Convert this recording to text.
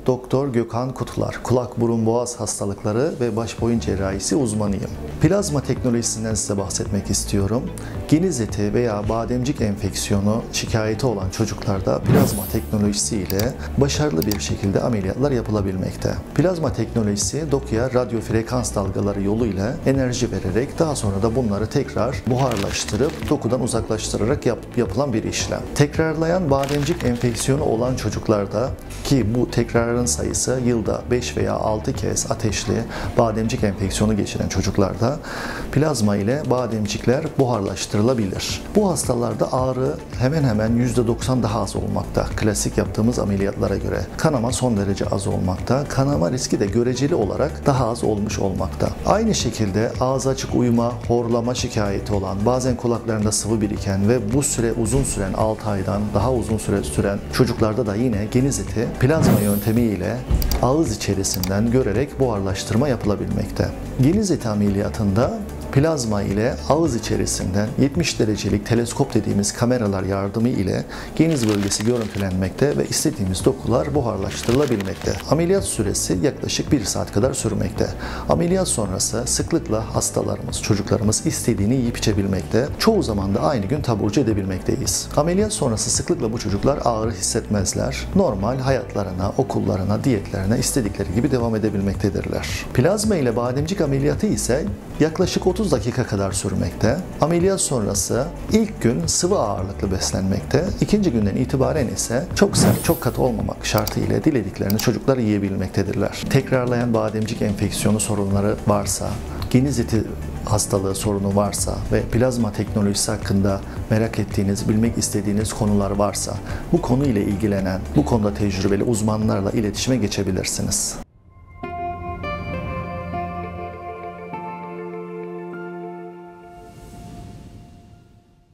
Doktor Gökhan Kutular, kulak, burun, boğaz hastalıkları ve baş boyun cerrahisi uzmanıyım. Plazma teknolojisinden size bahsetmek istiyorum. Geniz eti veya bademcik enfeksiyonu şikayeti olan çocuklarda plazma teknolojisi ile başarılı bir şekilde ameliyatlar yapılabilmekte. Plazma teknolojisi dokuya radyo frekans dalgaları yoluyla enerji vererek daha sonra da bunları tekrar buharlaştırıp dokudan uzaklaştırarak yapılan bir işlem. Tekrarlayan bademcik enfeksiyonu olan çocuklarda, ki bu tekrarın sayısı yılda 5 veya 6 kez ateşli bademcik enfeksiyonu geçiren çocuklarda plazma ile bademcikler buharlaştırılabilir. Bu hastalarda ağrı hemen hemen %90 daha az olmakta. Klasik yaptığımız ameliyatlara göre. Kanama son derece az olmakta. Kanama riski de göreceli olarak daha az olmuş olmakta. Aynı şekilde ağız açık uyuma, horlama şikayeti olan, bazen kulaklarında sıvı biriken ve bu süre uzun süren 6 aydan daha uzun süre süren çocuklarda da yine geniz eti plazma yöntemiyle ağız içerisinden görerek buharlaştırma yapılabilmekte. Geniz eti ameliyatında plazma ile ağız içerisinden 70 derecelik teleskop dediğimiz kameralar yardımı ile geniz bölgesi görüntülenmekte ve istediğimiz dokular buharlaştırılabilmekte. Ameliyat süresi yaklaşık 1 saat kadar sürmekte. Ameliyat sonrası sıklıkla hastalarımız, çocuklarımız istediğini yiyip içebilmekte. Çoğu zaman da aynı gün taburcu edebilmekteyiz. Ameliyat sonrası sıklıkla bu çocuklar ağrı hissetmezler. Normal hayatlarına, okullarına, diyetlerine istedikleri gibi devam edebilmektedirler. Plazma ile bademcik ameliyatı ise yaklaşık 30 dakika kadar sürmekte. Ameliyat sonrası ilk gün sıvı ağırlıklı beslenmekte. İkinci günden itibaren ise çok sert, çok katı olmamak şartı ile dilediklerini çocuklar yiyebilmektedirler. Tekrarlayan bademcik enfeksiyonu sorunları varsa, geniz eti hastalığı sorunu varsa ve plazma teknolojisi hakkında merak ettiğiniz, bilmek istediğiniz konular varsa bu konuyla ilgilenen, bu konuda tecrübeli uzmanlarla iletişime geçebilirsiniz.